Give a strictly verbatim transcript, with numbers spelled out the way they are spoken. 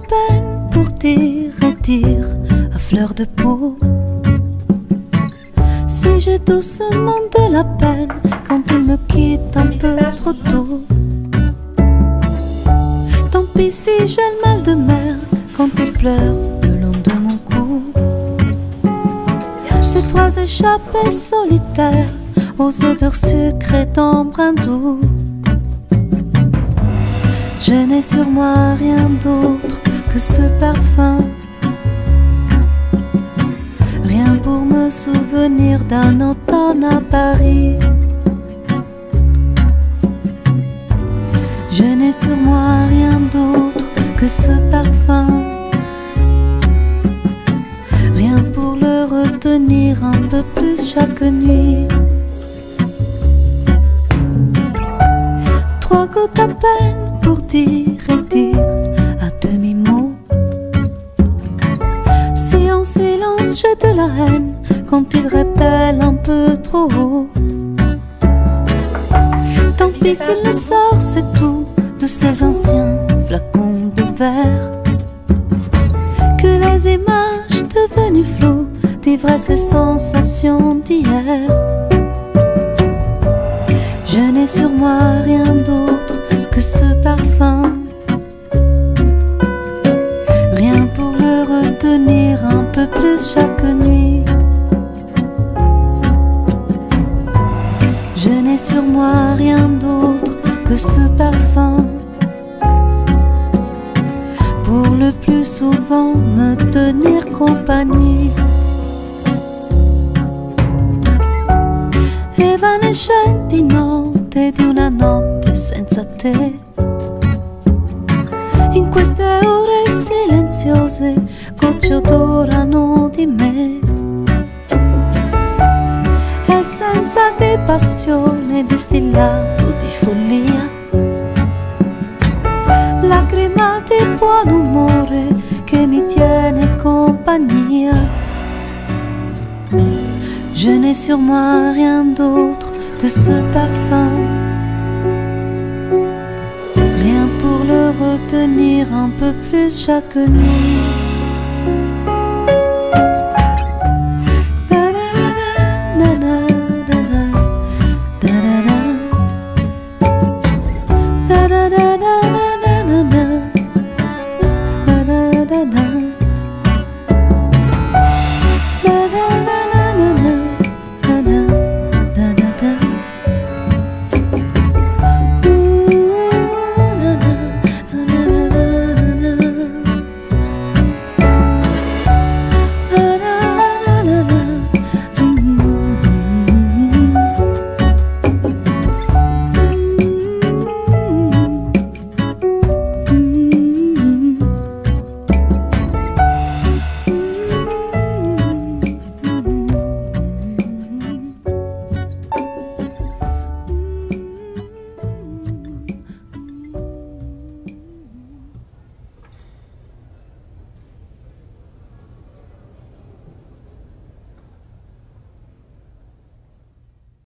peine pour dire et dire à fleur de peau. Si j'ai doucement de la peine quand il me quitte un peu trop tôt. Tant pis si j'ai le mal de mer quand il pleure le long de mon cou. Ces trois échappées solitaires aux odeurs sucrées d'embrun doux. Je n'ai sur moi rien d'autre que ce parfum, rien pour me souvenir d'un automne à Paris. Je n'ai sur moi rien d'autre que ce parfum, rien pour le retenir un peu plus chaque nuit. Trois gouttes à peine pour dire et dire à demi-mot. Si en silence j'ai de la haine quand il révèle un peu trop haut. Tant pis s'il ne sort, c'est tout, de ces anciens flacons de verre. Que les images devenues floues d'ivresse et sensations d'hier. Je n'ai sur moi rien d'autre que ce parfum, rien pour le retenir un peu plus chaque nuit. Je n'ai sur moi rien d'autre que ce parfum, pour le plus souvent me tenir compagnie. Evanescenti notte di una notte senza te, in queste ore silenziose gocce odorano di me. E senza di passione, distillato di follia, lacrima di buon umore che mi tiene compagnia. Je n'ai sur moi rien d'autre que ce parfum, rien pour le retenir un peu plus chaque nuit. Da da da da da da da da da da da da da.